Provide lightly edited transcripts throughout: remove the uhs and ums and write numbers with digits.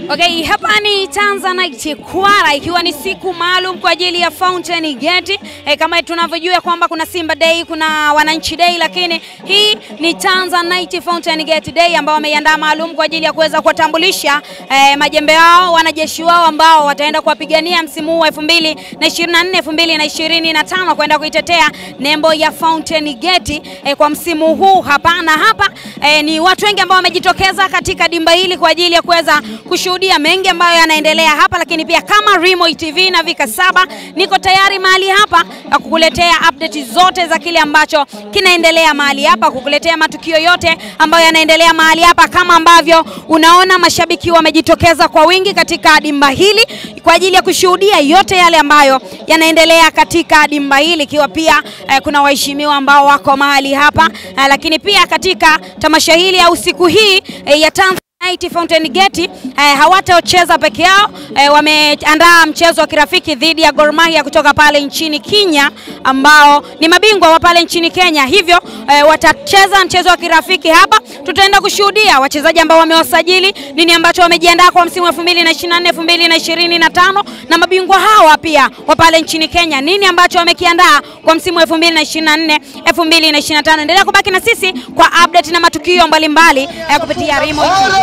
Okay, hapa ni Tanzanite Kwala, ikiwa ni siku maalum kwa ajili ya Fountain Gate. Kama tunavyojua kwamba kuna Simba Day, kuna Wananchi Day, lakini hii ni Tanzanite Fountain Gate Day ambao wameiandaa maalum kwa ajili ya kuweza kuwatambulisha majembe wao, wanajeshi wao ambao wataenda kuwapigania msimu wa 2024 2025 kwenda kuitetea nembo ya Fountain Gate kwa msimu huu hapa. Na hapa ni watu wengi ambao wamejitokeza katika dimba hili kwa ajili ya kuweza kushuhudia mengi ambayo yanaendelea hapa, lakini pia kama Rimo TV na Vika 7 niko tayari mahali hapa kukuletea update zote za kile ambacho kinaendelea mahali hapa, kukuletea matukio yote ambayo yanaendelea mahali hapa. Kama ambavyo unaona mashabiki wamejitokeza kwa wingi katika dimba hili kwa ajili ya kushuhudia yote yale ambayo yanaendelea katika dimba hili, ikiwa pia kuna waheshimiwa ambao wako mahali hapa, lakini pia katika tamasha hili au siku hii ya Tanzanite Fountain Gate hawataocheza peke yao. Wameandaa mchezo wa kirafiki dhidi ya Gor Mahia kutoka pale nchini Kenya, ambao ni mabingwa wa pale nchini Kenya. Hivyo watacheza mchezo wa kirafiki hapa. Tutaenda kushuhudia wachezaji ambao wamewasajili, nini ambacho wamejiandaa kwa msimu wa 2024 2025, na mabingwa hawa pia wa pale nchini Kenya, nini ambacho wamekiandaa kwa msimu wa 2024 2025. Endelea kubaki na sisi kwa update na matukio mbalimbali kupitia Rimo.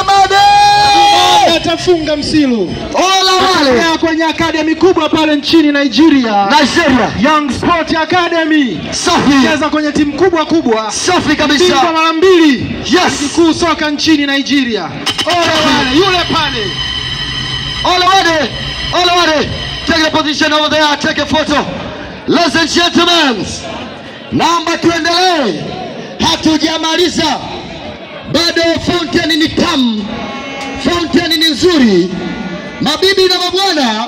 Atafunga msilu wale kwenye academy kubwa pale nchini Nigeria. Young Sport Academy. Safi. Cheza kwenye timu kubwa. Safi kabisa. Bingwa mara 2. Yes. Kuu soka nchini Nigeria. Wale yule pale. Olawade. Take the position over there. Take a photo. Ladies and gentlemen. Naomba tuendelee. Hatujamaliza. Bado Fountain ni tamu. Fountain ni nzuri. Mabibi na mabwana.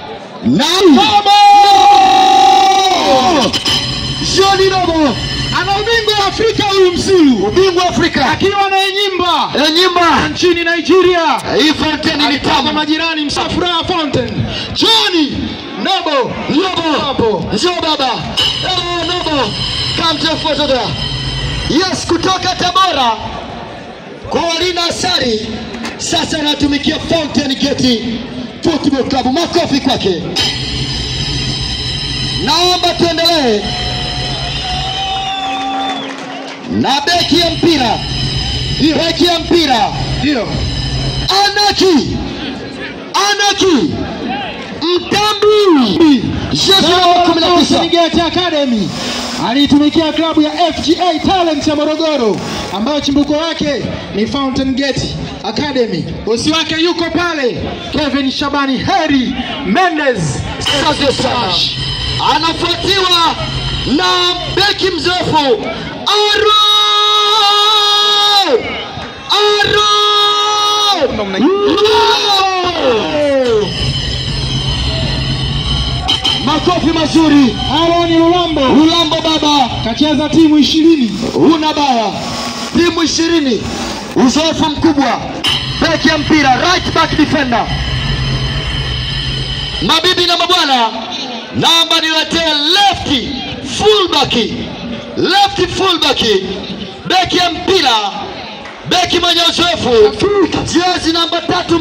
Johnny Nobo ana ubingwa wa Afrika huyu msilu. Ubingwa wa Afrika. Akiwa na nyimba nchini Nigeria. Hii Fountain ni tamu. Majirani Msafura Fountain. Johnny Nobo. Njoo baba. Hello Nobo. Come to photo there. Yes, kutoka Tabora. Kwa Walina Asari. Sasa anatumikia Fountain Gate Football Club. Makofi kwake. Naomba tuendelee na beki ya mpira. Beki ya mpira. Ndio. Anaki Mtambi. Fountain Gate Academy. Alitumikia klabu ya FGA Talent ya Morogoro, ambayo chimbuko lake ni Fountain Gate Academy. Bosi wake yuko pale, Kevin Shabani Heri Mendez. Anafuatiwa na beki mzoefu Aro. Makofi mazuri. Aaron Lulambo baba. Kacheza timu 20. Una baya. Timu 20. Uzoefu mkubwa. Beki ya mpira, right back defender. Mabibi na mabwana, naomba niletee left fullback. Beki ya mpira, beki mwenye uzoefu. Jezi namba 3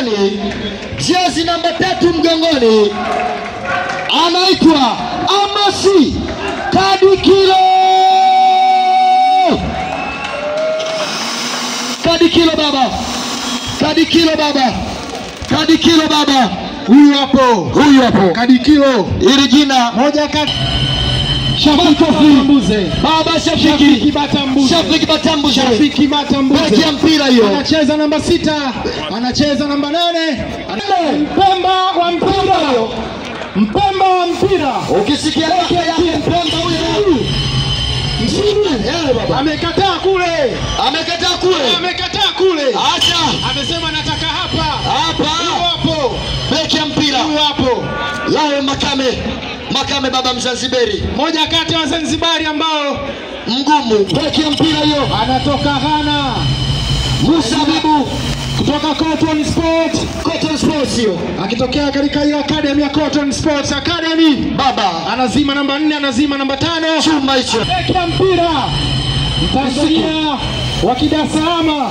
mgongoni. Anaitwa Amasi Kadikilo baba. Huyu hapo. Kadikilo. Ili jina moja kati Shafiki Batambuze. Beki ya mpira hiyo. Anacheza namba 6, anacheza namba 8. Mpemba wa mpira. Ukisikia yake Mpemba huyo. Amekataa kule. Acha. Amesema nataka hapa. Hapo. Beki ya mpira. Hapo. Lao Makame baba Mzanzibari. Moja kati ya Wazanzibari ambao mgumu. Beki ya mpira hiyo. Anatoka Ghana. Musa Bibu kutoka Cotton Sports hiyo. Akitokea katika ile academy ya Cotton Sports Academy. Baba anazima namba 4, anazima namba 5. Chuma hicho. Beki ya mpira Tanzania wa Dar es Salaam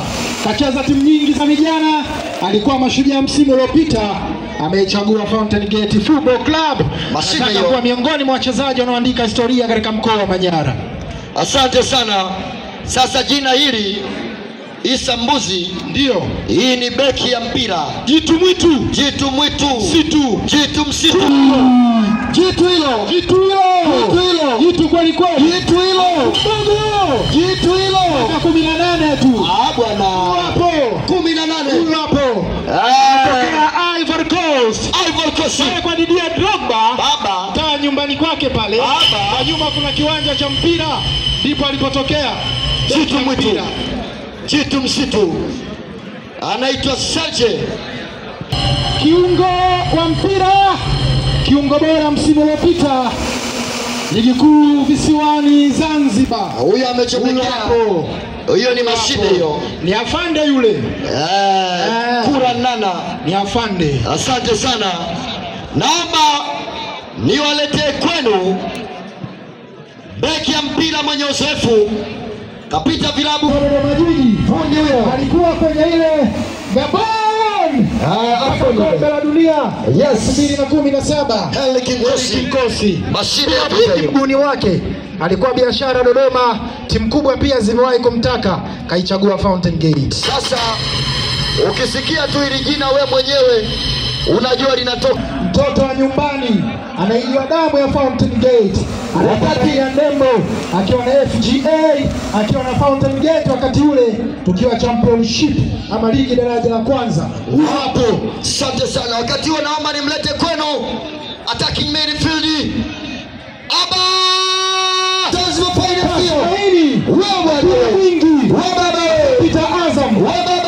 kacheza timu nyingi za vijana, alikuwa Mashujaa msimu uliopita, amechagua Fountain Gate Football Club. Anataka kuwa miongoni mwa wachezaji wanaoandika historia katika mkoa wa Manyara. Asante sana. Sasa jina hili Isa Mbuzi, ndio hii ni beki ya mpira. Jitu mwitu, jitu mwitu, situ, jitu msitu. Jitu hilo, jitu hilo, jitu hilo, jitu kweli kweli, jitu hilo, jitu hilo. 18 tu. Bwana. Hapo 18. Hapo. Tokea Ivory Coast. Ivory Coast. Kwa Didier Drogba. Baba. Taa nyumbani kwake pale. Baba. Na nyuma kuna kiwanja cha mpira. Ndipo alipotokea. Jitu mwitu. Jitu msitu. Anaitwa Serge. Kiungo wa mpira. Kiungo bora msimu uliopita. Ligi kuu visiwani Zanzibar. Huyo amechomekea. Huyo ni mashine hiyo. Ni afande yule. Kura nana. Ni afande. Asante sana. Naomba niwaletee kwenu beki ya mpira mwenye uzoefu. Kapita vilabu Majidi. Fundi huyo. Alikuwa kwenye ile Gabon. Kombe la dunia. Yes. 2017. Heli Kinkosi. Mashine ya vita hiyo. Mbuni wake alikuwa Biashara Dodoma, timu kubwa pia zimewahi kumtaka, kaichagua Fountain Gate. Sasa ukisikia tu hili jina we mwenyewe unajua linatoka. Mtoto wa nyumbani anaijua damu ya Fountain Gate. Wakati ya Ndembo akiwa na FGA, akiwa na Fountain Gate, wakati ule tukiwa championship ama ligi daraja la kwanza. Hapo asante sana. Wakati huo naomba nimlete kwenu attacking midfield Aba Tanzania Final. Wewe wingi. Peter Azam.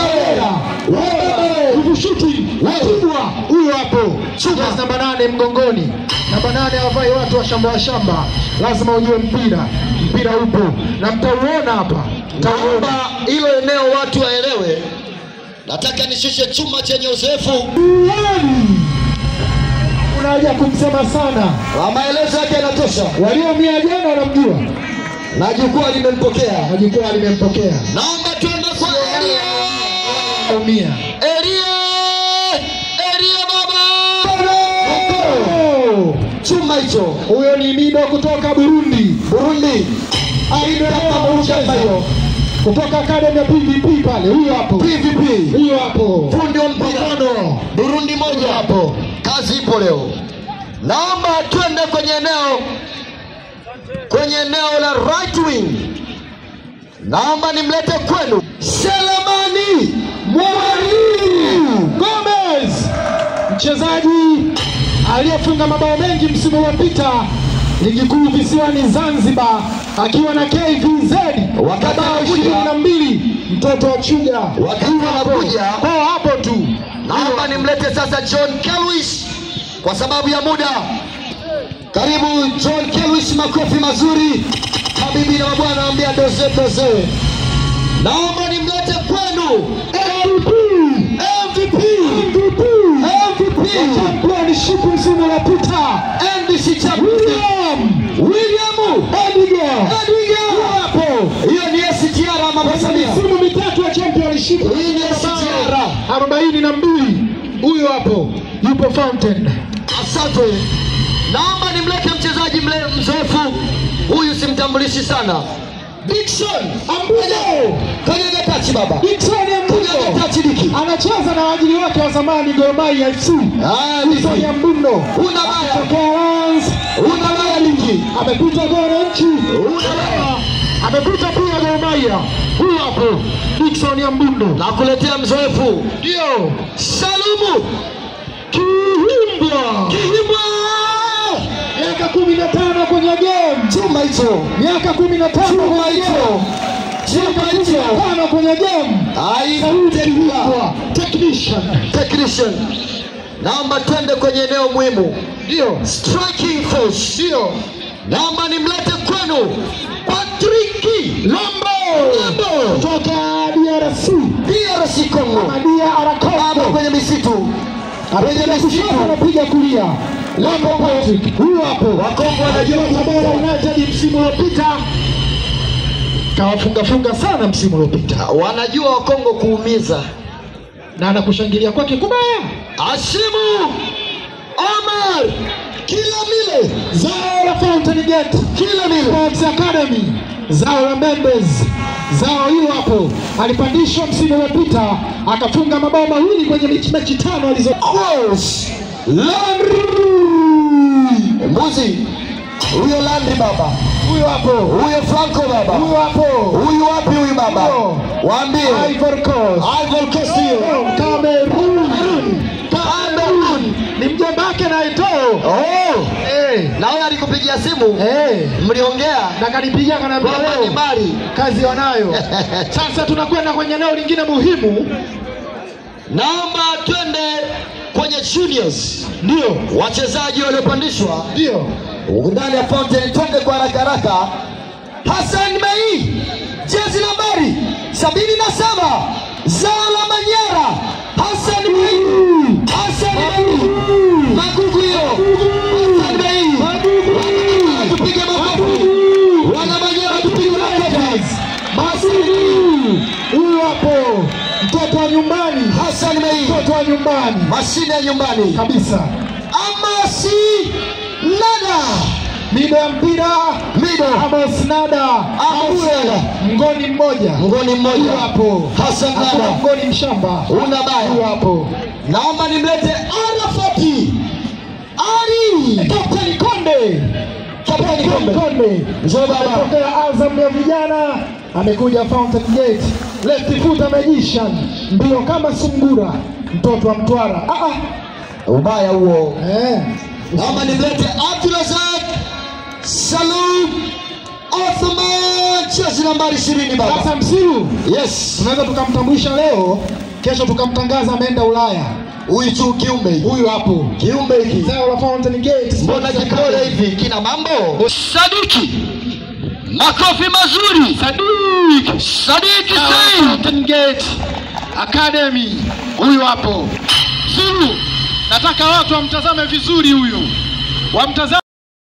Shooting. Huyo hapo. Chuma namba 8 mgongoni. Namba 8 hawavai watu wa shamba. Lazima ujue mpira upo. Na mtauona hapa. Naomba hilo eneo watu waelewe. Nataka nishushe chuma chenye uzoefu. Unaja kumsema sana. Maelezo yake yanatosha. Waliomia jana wanamjua. Na jukwaa limempokea. Naomba tuende kwa Elia. Elia baba. Chuma hicho. Huyo ni Mido kutoka Burundi. Hiyo. Kutoka academy ya PVP pale. Huyo hapo. Fundi wa mpira. Burundi moja hapo. Kazi ipo leo. Naomba twende kwenye eneo la right wing. Naomba nimlete kwenu Selemani Mwalimu Gomez, mchezaji aliyefunga mabao mengi msimu uliopita ligi kuu visiwani Zanzibar, akiwa na KVZ wakati bao 22. Mtoto wa Chuga wakati anakuja hapo tu. Naomba nimlete sasa John Kelwis kwa sababu ya muda. Karibu John Kelwis, makofi mazuri. Habibi na mabwana, ambia doze. Naomba nimlete kwenu MVP championship msimu uliopita, NBC champion William Edgar hapo. Hiyo ni STR ama Samia. Msimu mitatu ya championship. Hii ni STR 42. Huyo hapo yupo Fountain. Asante. Naomba nimlete mchezaji mzoefu. Huyu simtambulishi sana. Dickson Ambujo. Kanyaga tachi baba. Dickson Ambujo. Tachi diki. Anacheza na waajiri wake wa zamani Gor Mahia FC. Dickson Ambujo. Una baya. Una baya ligi. Amepita Gor nchi. Una baya. Amepita pia Gor Mahia. Huyu hapo Dickson Ambujo. Na kuletea mzoefu. Ndio. Salumu Kihimbwa. Miaka 15 kwenye game. Chuma hicho. Miaka 15 kwenye game. Chuma hicho. Kwenye game. Technician. Naomba twende kwenye eneo muhimu. Ndio. Striking force. Ndio. Naomba nimlete kwenu Patrick Lambo. Kutoka DRC Congo. Hapo kwenye misitu. Anapiga kulia. Lambo Patrick. Huyo hapo. Wakongo wanajua Tabora United msimu uliopita. kawafunga sana msimu uliopita. Wanajua Wakongo kuumiza, na anakushangilia kwake kubaya. Ashimu Omar Kilamile, zao la Fountain Gate Kilamile Sports Academy, zao la Members, zao hilo hapo. Alipandishwa msimu uliopita akafunga mabao mawili kwenye mechi 5 alizo Cross Landry Mbuzi. Huyo Landry baba, huyo hapo, huyo Franco baba, huyo hapo, huyu wapi huyu baba? Waambie Ivory Coast, Ivory Coast hiyo, Cameroon, ni mjomba wake na Eto'o. Na wewe alikupigia simu? Mliongea? Na kanipigia kanambia leo kazi wanayo. Sasa tunakwenda kwenye eneo lingine muhimu. Naomba twende kwenye juniors. Ndio wachezaji waliopandishwa ndio ndani ya Fountain. Twende kwa haraka. Hassan Mei, jezi nambari 77, zao la Manyara. Hassan Mei, magugu hiyo. Hassan Mei, tupige makofi. Wana Manyara tupige makofi. Basi huyu hapo, mtoto wa nyumbani. Hassan Mei, mtoto wa nyumbani, mashine ya nyumbani kabisa. Amasi Nada, Mido ya mpira, Mido Amos Nada, mngoni mmoja hapo. Hassan Nada, mngoni mshamba, una baya hapo. Naomba nimlete Arafati Ali, Kapteni Konde, njoo baba, kutoka Azam ya vijana, amekuja Fountain Gate. Left foot magician, ndio kama sungura, mtoto wa Mtwara. ubaya huo. Naomba nimlete Abdulrazak Salum Othman, jezi nambari 20 baba. Sasa Msiru, yes, tunaweza tukamtambulisha leo, kesho tukamtangaza ameenda Ulaya. Huyu tu kiumbe, huyu hapo, kiumbe hiki, zao la Fountain Gate. Mbona kipole hivi kina mambo? Sadiki, makofi mazuri. Sadiki Fountain Gate Academy, huyu hapo. Msiru, nataka watu wamtazame vizuri huyu, wamtazame.